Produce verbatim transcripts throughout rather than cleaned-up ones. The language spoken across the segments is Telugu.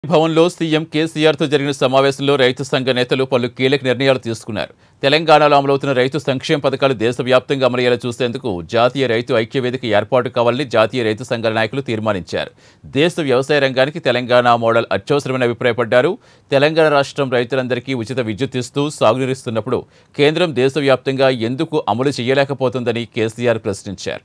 భవన్లో సీఎం కేసీఆర్తో జరిగిన సమావేశంలో రైతు సంఘ నేతలు పలు కీలక నిర్ణయాలు తీసుకున్నారు. తెలంగాణలో అమలవుతున్న రైతు సంక్షేమ పథకాలు దేశవ్యాప్తంగా అమలయ్యేలా చూసేందుకు జాతీయ రైతు ఐక్య వేదిక ఏర్పాటు కావాలని జాతీయ రైతు సంఘాల నాయకులు తీర్మానించారు. దేశ వ్యవసాయ రంగానికి తెలంగాణ మోడల్ అత్యవసరమని అభిప్రాయపడ్డారు. తెలంగాణ రాష్ట్రం రైతులందరికీ ఉచిత విద్యుత్ ఇస్తూ సాగునీరిస్తున్నప్పుడు కేంద్రం దేశవ్యాప్తంగా ఎందుకు అమలు చేయలేకపోతుందని కేసీఆర్ ప్రశ్నించారు.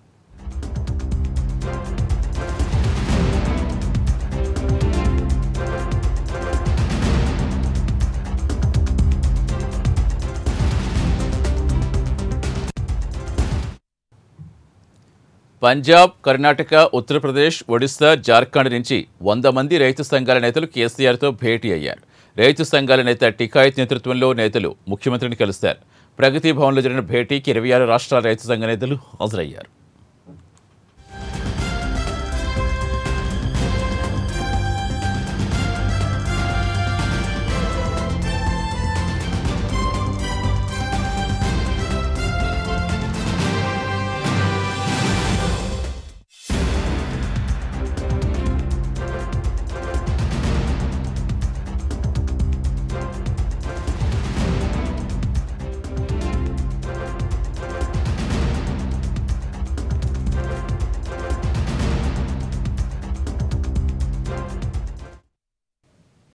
పంజాబ్, కర్ణాటక, ఉత్తరప్రదేశ్, ఒడిశా, జార్ఖండ్ నుంచి వంద మంది రైతు సంఘాల నేతలు కేసీఆర్తో భేటీ అయ్యారు. రైతు సంఘాల నేత టికాయత్ నేతృత్వంలో నేతలు ముఖ్యమంత్రిని కలిశారు. ప్రగతి భవన్లో జరిగిన భేటీకి ఇరవై ఆరు రాష్ట్రాల రైతు సంఘ నేతలు హాజరయ్యారు.